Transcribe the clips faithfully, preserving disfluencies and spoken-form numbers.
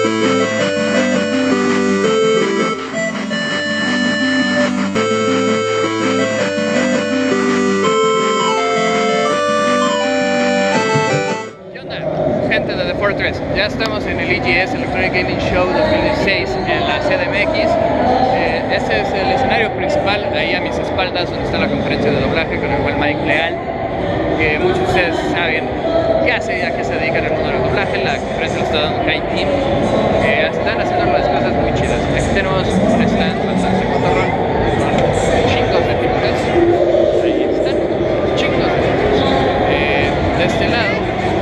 Gente de The Fortress, ya estamos en el E G S Electronic Gaming Show dos mil dieciséis en la C D M X. Eh, este es el escenario principal, ahí a mis espaldas donde está la conferencia de doblaje con el buen Mike Leal, que muchos de ustedes saben qué hace, a qué se dedica en el mundo del doblaje. La conferencia la está dando Kai Team. Eh, están haciendo unas cosas muy chidas. Aquí tenemos un stand bastante cotorrón con chingos de figuras. Ahí están, chingos de figuras. Eh, de este lado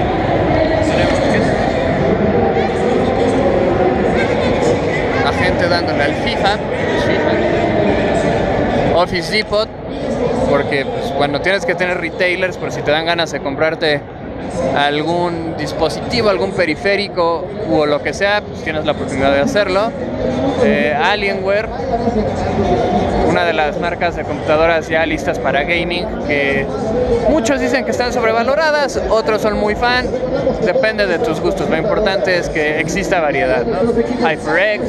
la gente dándole al FIFA, FIFA, Office Depot, porque pues, bueno, tienes que tener retailers por si te dan ganas de comprarte algún dispositivo, algún periférico o lo que sea, pues tienes la oportunidad de hacerlo. eh, Alienware, una de las marcas de computadoras ya listas para gaming, que muchos dicen que están sobrevaloradas, otros son muy fan, depende de tus gustos. Lo importante es que exista variedad, ¿no? HyperX.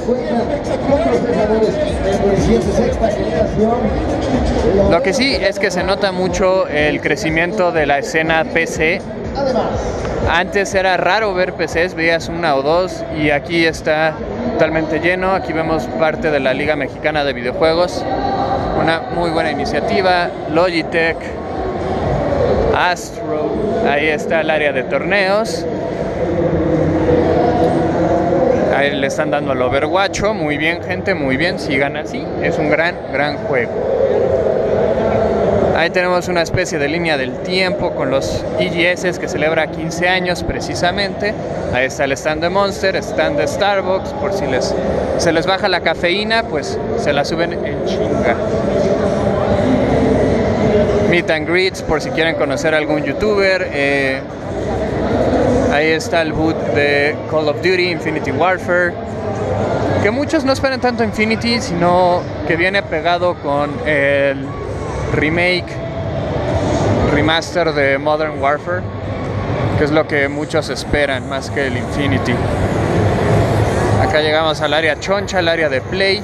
Lo que sí es que se nota mucho el crecimiento de la escena P C. Antes era raro ver P Cs, veías una o dos, y aquí está totalmente lleno. Aquí vemos parte de la Liga Mexicana de Videojuegos, una muy buena iniciativa. Logitech, Astro, ahí está el área de torneos. Ahí le están dando al Overwatch. Muy bien, gente, muy bien, sigan así, es un gran, gran juego. Ahí tenemos una especie de línea del tiempo con los E G S que celebra quince años precisamente. Ahí está el stand de Monster, stand de Starbucks, por si les, se les baja la cafeína, pues se la suben en chinga. Meet and greets por si quieren conocer a algún youtuber. Eh, ahí está el boot de Call of Duty, Infinity Warfare, que muchos no esperan tanto Infinity, sino que viene pegado con el remake, remaster de Modern Warfare, que es lo que muchos esperan más que el Infinity. Acá llegamos al área choncha, al área de Play.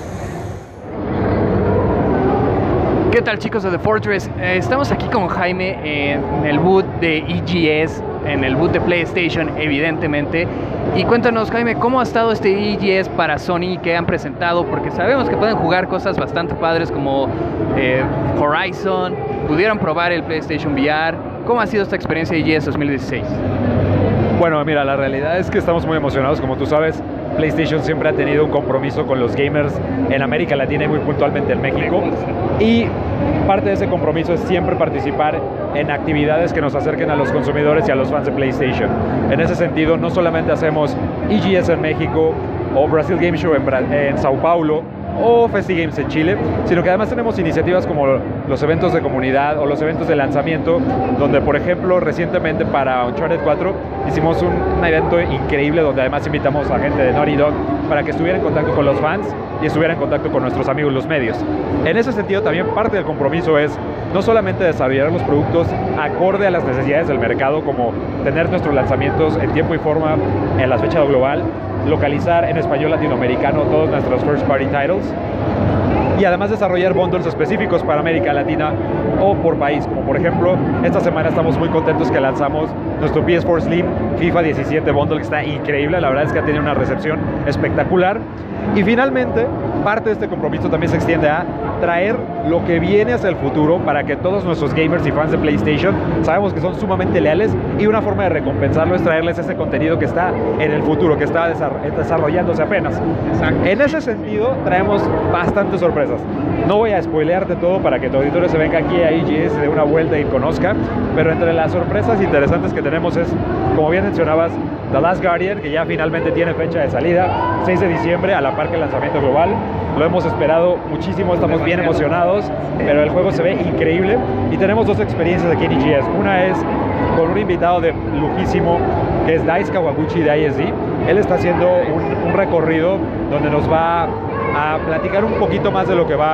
¿Qué tal, chicos de The Fortress? Eh, estamos aquí con Jaime en el boot de E G S, en el boot de PlayStation, evidentemente. Y cuéntanos, Jaime, ¿cómo ha estado este E G S para Sony? ¿Qué han presentado? Porque sabemos que pueden jugar cosas bastante padres como eh, Horizon, pudieron probar el PlayStation V R. ¿Cómo ha sido esta experiencia E G S dos mil dieciséis? Bueno, mira, la realidad es que estamos muy emocionados. Como tú sabes, PlayStation siempre ha tenido un compromiso con los gamers en América Latina y muy puntualmente en México. Y parte de ese compromiso es siempre participar en actividades que nos acerquen a los consumidores y a los fans de PlayStation. En ese sentido, no solamente hacemos E G S en México o Brasil Game Show en, Bra en Sao Paulo o FestiGames en Chile, sino que además tenemos iniciativas como los eventos de comunidad o los eventos de lanzamiento, donde, por ejemplo, recientemente para Uncharted cuatro hicimos un, un evento increíble donde además invitamos a gente de Naughty Dog para que estuviera en contacto con los fans y estuviera en contacto con nuestros amigos los medios. En ese sentido, también parte del compromiso es no solamente desarrollar los productos acorde a las necesidades del mercado, como tener nuestros lanzamientos en tiempo y forma en la fecha global, localizar en español latinoamericano todos nuestros first party titles, y además desarrollar bundles específicos para América Latina o por país, como por ejemplo esta semana estamos muy contentos que lanzamos nuestro P S cuatro Slim FIFA diecisiete bundle, que está increíble. La verdad es que ha tenido una recepción espectacular. Y finalmente, parte de este compromiso también se extiende a traer lo que viene hacia el futuro para que todos nuestros gamers y fans de PlayStation, sabemos que son sumamente leales, y una forma de recompensarlo es traerles ese contenido que está en el futuro, que está desarrollándose apenas. Exacto. En ese sentido, traemos bastantes sorpresas. No voy a spoilearte todo para que tu auditorio se venga aquí a E G S de una vuelta y conozca, pero entre las sorpresas interesantes que tenemos es, como bien mencionabas, The Last Guardian, que ya finalmente tiene fecha de salida, seis de diciembre, a la par que el lanzamiento global. Lo hemos esperado muchísimo, estamos bien emocionados, pero el juego se ve increíble. Y tenemos dos experiencias aquí en E G S. Una es con un invitado de lujísimo, que es Dice Kawaguchi de I S D. Él está haciendo un, un recorrido donde nos va a platicar un poquito más de lo que va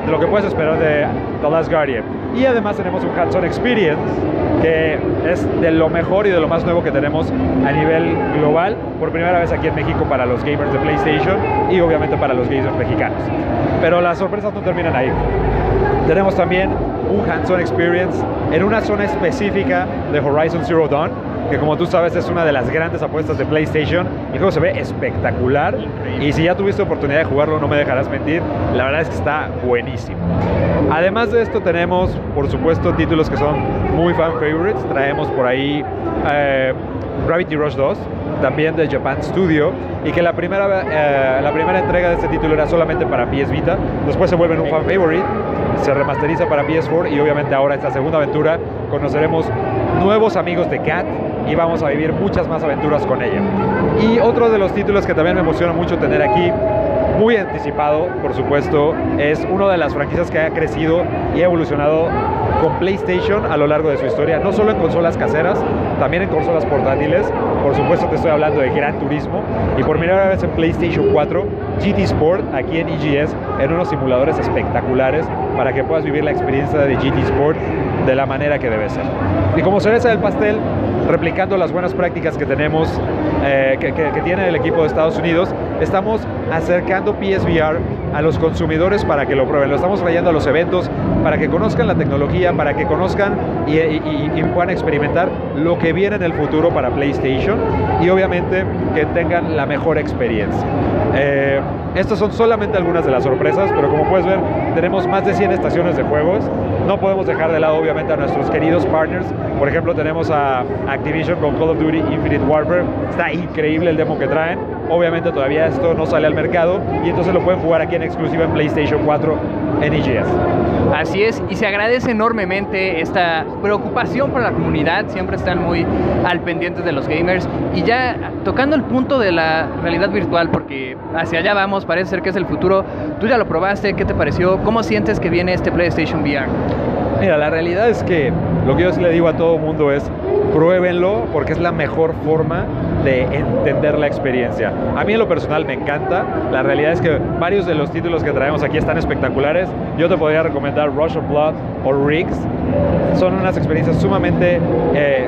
de lo que puedes esperar de The Last Guardian. Y además tenemos un hands-on experience que es de lo mejor y de lo más nuevo que tenemos a nivel global, por primera vez aquí en México para los gamers de PlayStation y obviamente para los gamers mexicanos. Pero las sorpresas no terminan ahí. Tenemos también un hands-on experience en una zona específica de Horizon Zero Dawn, que como tú sabes es una de las grandes apuestas de PlayStation. El juego se ve espectacular y si ya tuviste oportunidad de jugarlo no me dejarás mentir, la verdad es que está buenísimo. Además de esto tenemos por supuesto títulos que son muy fan favorites. Traemos por ahí eh, Gravity Rush dos, también de Japan Studio, y que la primera, eh, la primera entrega de este título era solamente para P S Vita, después se vuelve un fan favorite, se remasteriza para P S cuatro y obviamente ahora esta segunda aventura conoceremos nuevos amigos de Cat y vamos a vivir muchas más aventuras con ella. Y otro de los títulos que también me emociona mucho tener aquí, muy anticipado por supuesto, es una de las franquicias que ha crecido y ha evolucionado con PlayStation a lo largo de su historia, no solo en consolas caseras, también en consolas portátiles. Por supuesto te estoy hablando de Gran Turismo y por primera vez en PlayStation cuatro, G T Sport aquí en E G S en unos simuladores espectaculares para que puedas vivir la experiencia de G T Sport de la manera que debe ser. Y como cereza del pastel, replicando las buenas prácticas que tenemos, eh, que, que, que tiene el equipo de Estados Unidos, estamos acercando P S V R a los consumidores para que lo prueben. Lo estamos trayendo a los eventos para que conozcan la tecnología, para que conozcan y, y, y puedan experimentar lo que viene en el futuro para PlayStation y obviamente que tengan la mejor experiencia. Eh, estas son solamente algunas de las sorpresas, pero como puedes ver tenemos más de cien estaciones de juegos. No podemos dejar de lado obviamente a nuestros queridos partners. Por ejemplo tenemos a Activision con Call of Duty Infinite Warfare. Está increíble el demo que traen. Obviamente todavía esto no sale al mercado y entonces lo pueden jugar aquí en exclusiva en PlayStation cuatro en E G S. Así es, y se agradece enormemente esta preocupación por la comunidad. Siempre están muy al pendiente de los gamers. Y ya tocando el punto de la realidad virtual, porque hacia allá vamos, parece ser que es el futuro. Tú ya lo probaste, ¿qué te pareció? ¿Cómo sientes que viene este PlayStation V R? Mira, la realidad es que lo que yo sí le digo a todo mundo es pruébenlo porque es la mejor forma de entender la experiencia. A mí en lo personal me encanta. La realidad es que varios de los títulos que traemos aquí están espectaculares. Yo te podría recomendar Rush of Blood o Riggs. Son unas experiencias sumamente eh,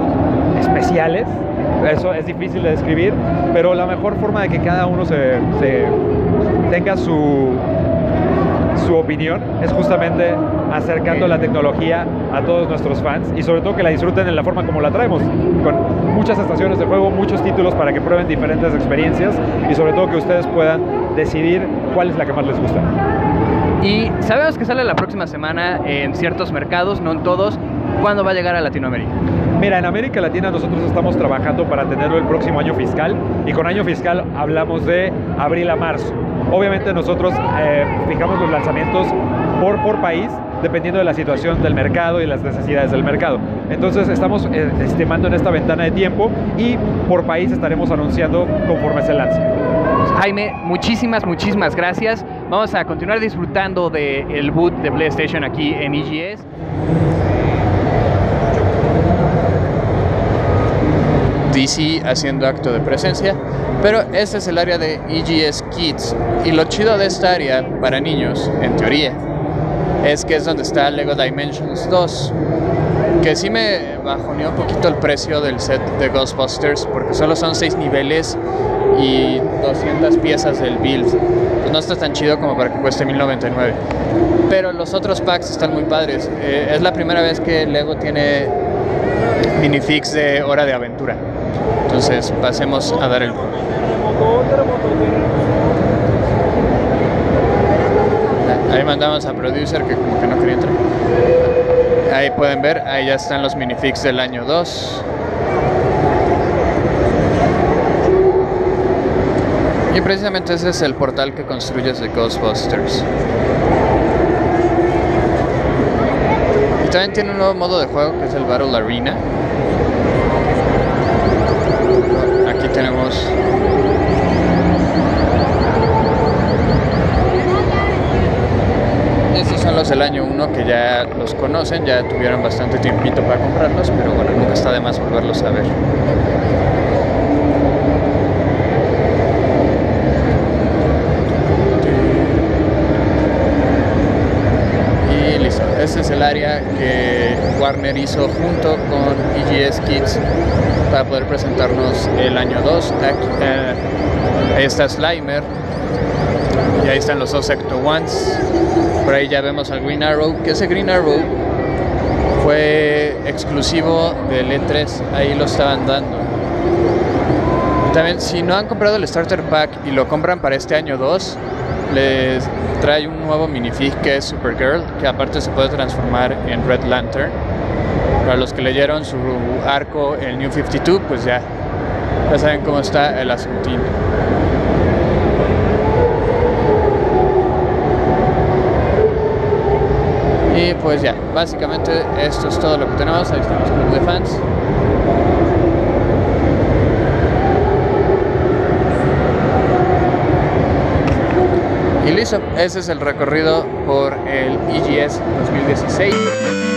especiales. Eso es difícil de describir, pero la mejor forma de que cada uno se, se tenga su, su opinión es justamente acercando la tecnología a todos nuestros fans y sobre todo que la disfruten en la forma como la traemos, con muchas estaciones de juego, muchos títulos para que prueben diferentes experiencias y sobre todo que ustedes puedan decidir cuál es la que más les gusta. Y sabemos que sale la próxima semana en ciertos mercados, no en todos. ¿Cuándo va a llegar a Latinoamérica? Mira, en América Latina nosotros estamos trabajando para tenerlo el próximo año fiscal y con año fiscal hablamos de abril a marzo. Obviamente nosotros eh, fijamos los lanzamientos por, por país dependiendo de la situación del mercado y las necesidades del mercado. Entonces estamos eh, estimando en esta ventana de tiempo y por país estaremos anunciando conforme se lance. Jaime, muchísimas, muchísimas gracias. Vamos a continuar disfrutando del boot de PlayStation aquí en E G S. D C haciendo acto de presencia, pero este es el área de E G S Kids y lo chido de esta área para niños, en teoría, es que es donde está Lego Dimensions dos, que sí me bajoneó un poquito el precio del set de Ghostbusters porque solo son seis niveles y doscientas piezas del build. Pues no está tan chido como para que cueste mil noventa y nueve, pero los otros packs están muy padres. Eh, es la primera vez que Lego tiene minifigs de Hora de Aventura. Entonces pasemos a dar el... Ahí mandamos a Producer que como que no quería entrar. Ahí pueden ver, ahí ya están los minifigs del año dos. Y precisamente ese es el portal que construyes de Ghostbusters. Y también tiene un nuevo modo de juego que es el Battle Arena. Aquí tenemos estos son los del año uno que ya los conocen, ya tuvieron bastante tiempito para comprarlos, pero bueno, nunca está de más volverlos a ver. área que Warner hizo junto con E G S Kids para poder presentarnos el año dos. Aquí, eh, ahí está Slimer y ahí están los dos Ecto Ones. Por ahí ya vemos al Green Arrow, que ese Green Arrow fue exclusivo del E tres, ahí lo estaban dando. También, si no han comprado el Starter Pack y lo compran para este año dos, les trae un nuevo minifig que es Supergirl, que aparte se puede transformar en Red Lantern. Para los que leyeron su arco, el New cincuenta y dos, pues ya, ya saben cómo está el asuntín. Y pues ya, básicamente esto es todo lo que tenemos. Ahí están los clubes de fans. Y listo, ese es el recorrido por el E G S dos mil dieciséis.